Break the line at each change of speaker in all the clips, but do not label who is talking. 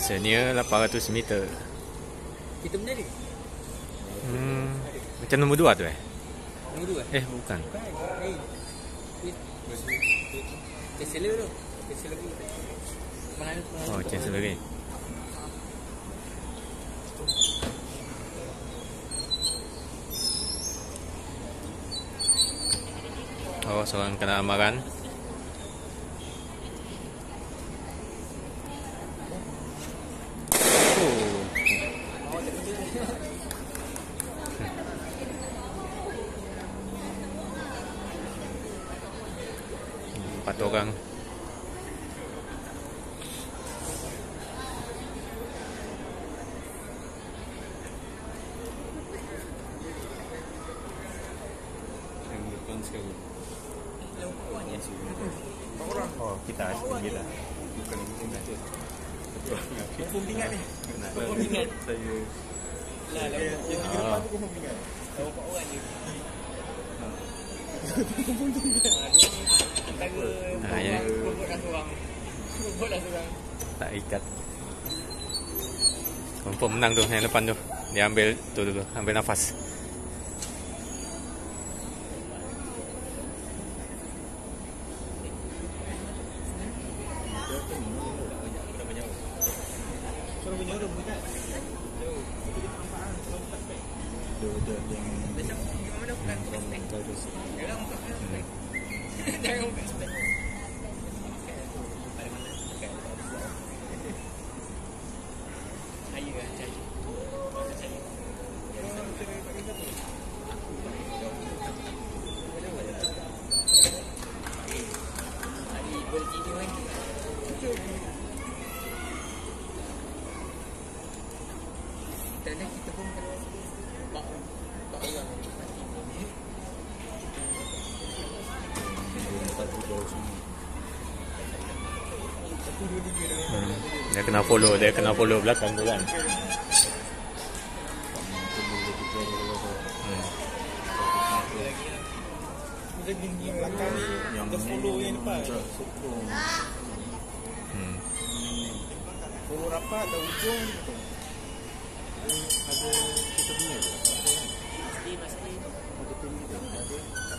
Senior 800 meter.
Kita benda ni?
Macam nombor 2 tu
Nombor 2?
Bukan.
Chancellor tu. Chancellor tu.
Oh, Chancellor lagi. Oh, seorang kena amaran. Empat orang. Oh, kita tinggi dah. Bukan tinggi.
Confirm tingkat ni. Confirm tingkat.
Saya
lah yang tiga depan tu confirm tingkat. Tahu 4 orang je. Confirm tingkat. Antara
ya.
buat dah seorang. Buat dah seorang.
Tak ikat. Confirm menang tu yang depan tu. Dia ambil tu dulu, ambil nafas.
Kita pun tak orang
Dia kena follow belakang tu kan.
Dia tinggi belakang ni yang follow yang depan. Follow rapat dah ujung tu. Ada kita punya tu. Pasti. Ada pun kita ada.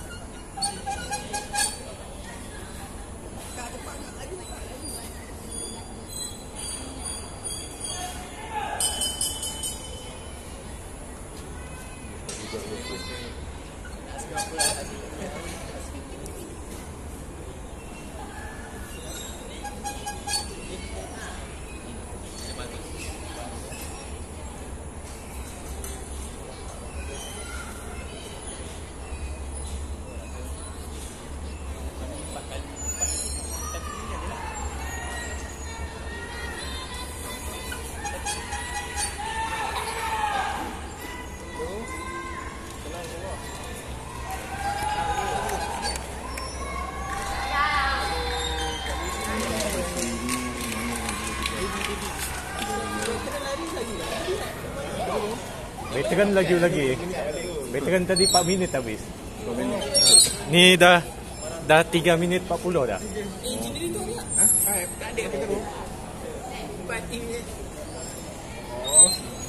Veteran lagi. Veteran tadi 4 minit habis. Ni dah 3 minit 40 dah.
Engineering tu ada tak? Tak ada. 4 tim je. Oh.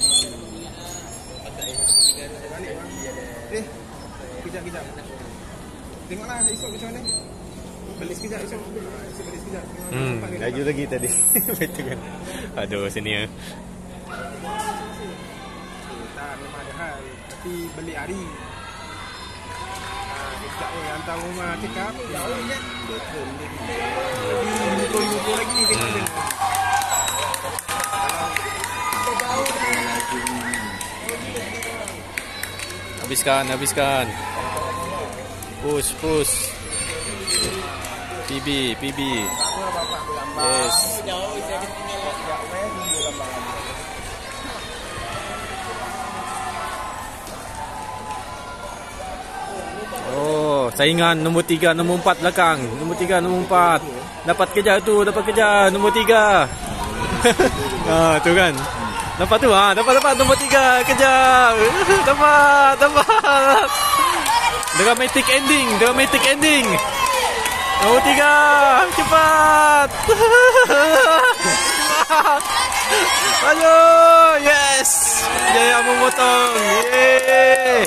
Kejap. Tengoklah esok macam mana. Beli sekejap esok. Beli sekejap.
Laju lagi tadi. Veteran. Aduh, sini ya.
Memang ada hal. Tapi beli hari. Dekat hantar rumah cakap jauh kan. Betul. Muka lagi tengok.
Habiskan. Push. PB. Yes. Oh, saingan nombor 3, nombor 4 belakang. Nombor 3, nombor 4. Dapat kejar. Nombor 3. Tu kan. Dapat tu dapat nombor 3 kejar. Dapat. Dramatic ending. Nombor 3, cepat. Maju. Yes. Jaya memotong. Yeay.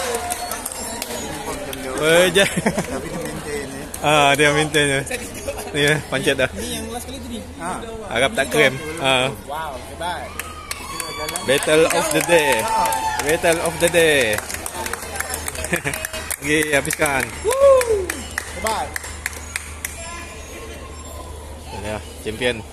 Berjaya.
Tapi dia maintain ya.
Dia maintain je. Ni pancet dah.
Ni yang last kali tadi.
Harap tak krem.
Wow, hebat.
Battle of the day. Battle of the day. Okey, habiskan.
Hebat.
Ya, champion.